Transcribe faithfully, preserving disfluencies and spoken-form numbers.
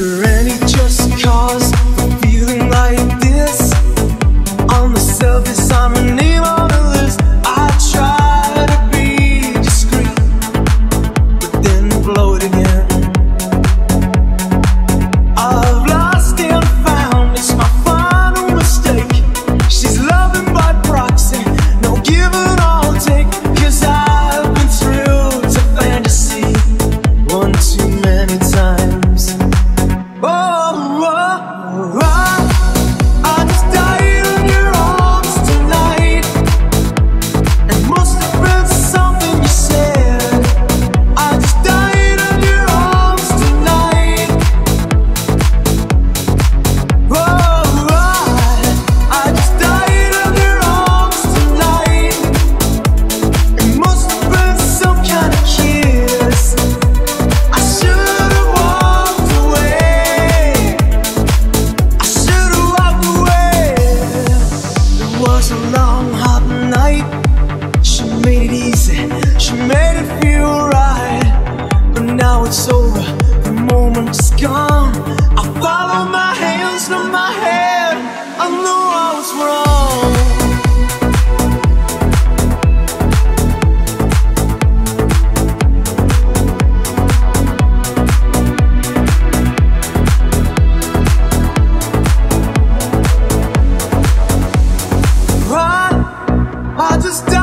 there any just cause for feeling like this? On the surface, I'm a name on the list. I try to be discreet, but then blow it again. I've lost and found, it's my final mistake. She's loving by proxy, no give and I'll take. Cause I've been thrilled to fantasy one too many times. Oh, oh, oh, I just died in your arms tonight. It must have been something you said. I just died in your arms tonight. Oh, oh, I just died in your arms tonight. It must have been some kind of kiss. I should have walked away. I should have walked away. It was a long, hot night. She made it easy, she made it feel right. But now it's over, the moment's gone. I follow my hands, not my head. I know I was wrong. I, I just died.